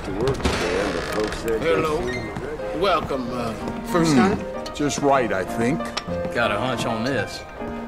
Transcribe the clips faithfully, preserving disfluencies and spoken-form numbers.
to work today, and the folks said... Hello. Welcome, uh, first time? Hmm. Just right, I think. Got a hunch on this.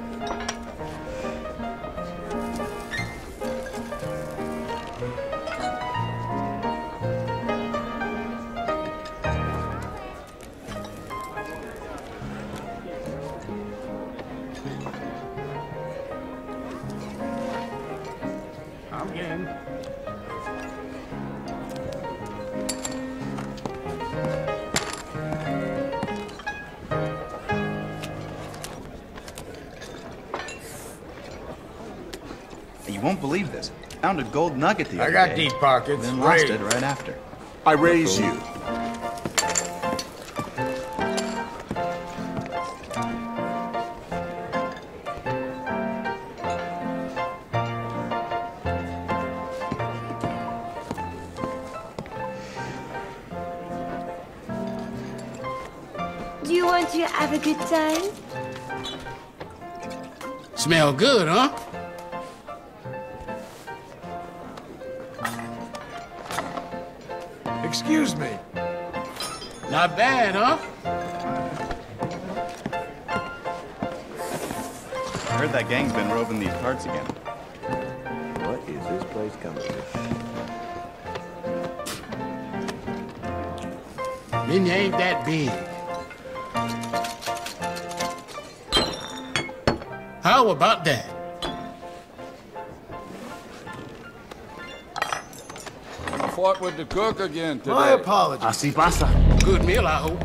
I'm game. You won't believe this. Found a gold nugget the I other got day. deep pockets. Then lost Raise. it right after. I raise you. Do you want to have a good time? Smell good, huh? Excuse me. Not bad, huh? I heard that gang's been roving these parts again. What is this place coming to? Then you ain't that big. How about that? You fought with the cook again today. My apologies. Así pasa. Good meal, I hope.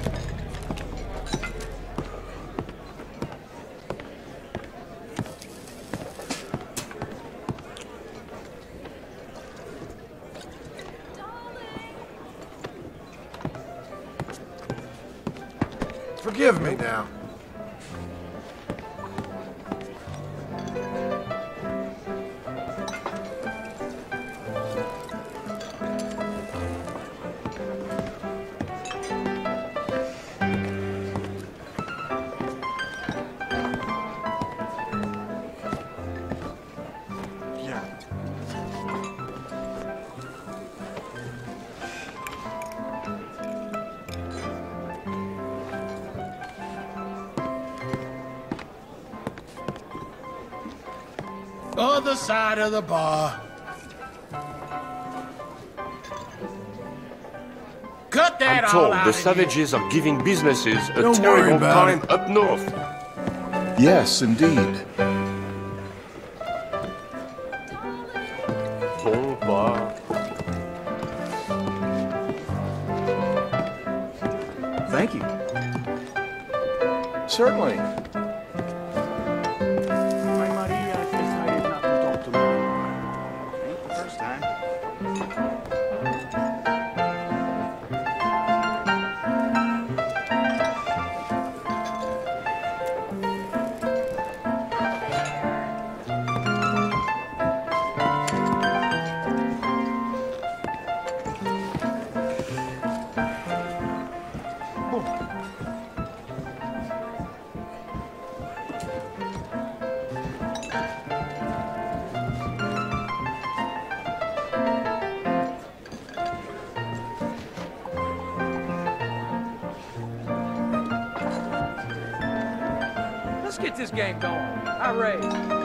Forgive me now. Other side of the bar. Cut that I'm all told out the of savages are giving businesses a Don't worry terrible about time up north. Yes, indeed. Bon bar. Thank you. Certainly. Ain't the first time. Let's get this game going. I raise.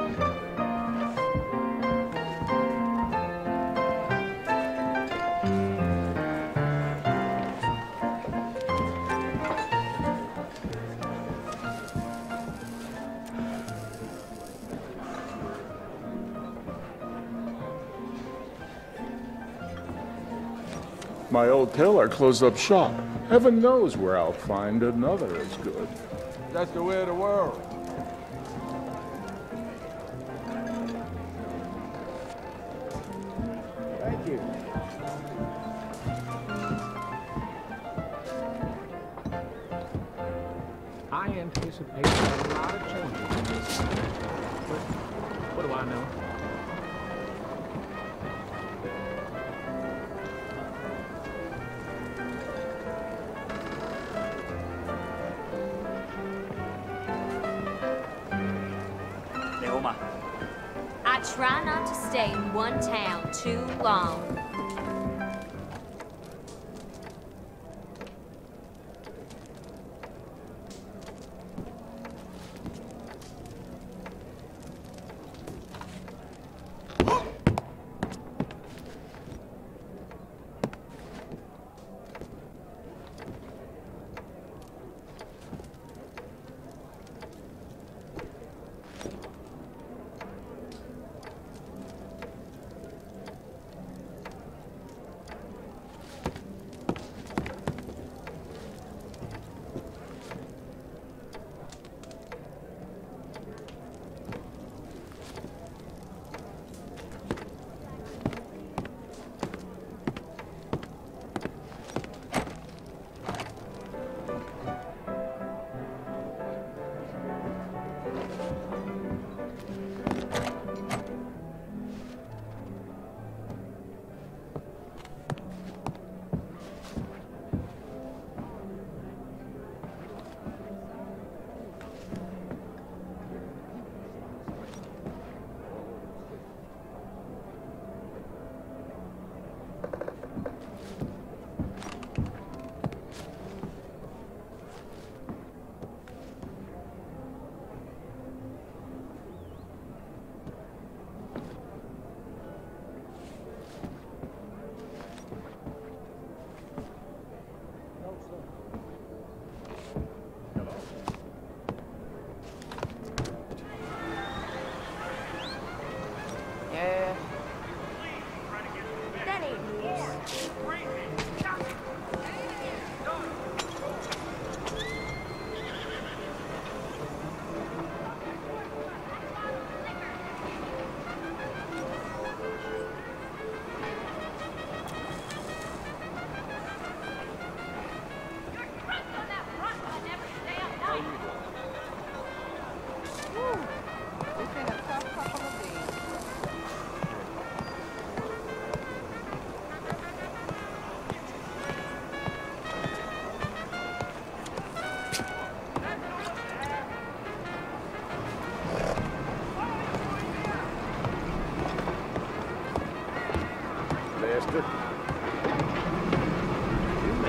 My old tailor closed up shop. Heaven knows where I'll find another as good. That's the way of the world. Thank you. I anticipate a lot of changes in this. But what do I know? Neoma. I try not to stay in one town too long.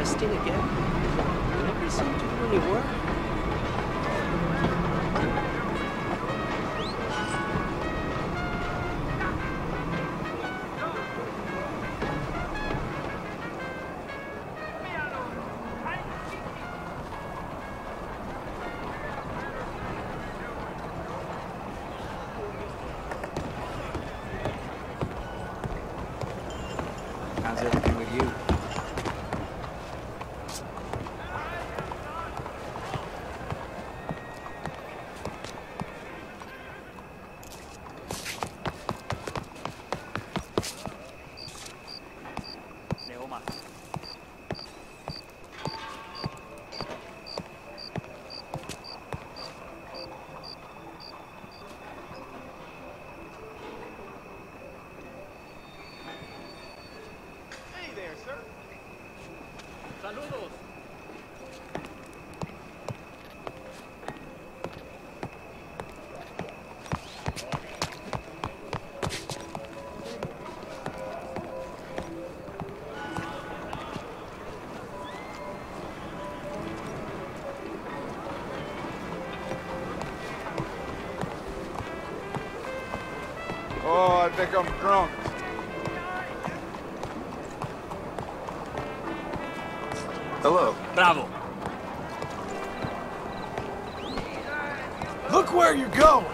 testing again? Never seemed to do any work. How's everything with you? Saludos. Oh, I think I'm drunk. Hello. Bravo. Look where you're going!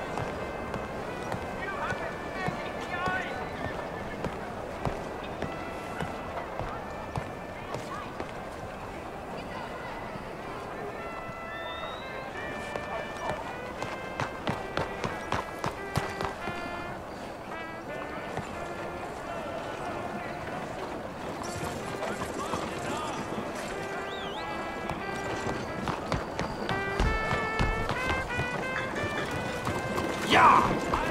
Yeah!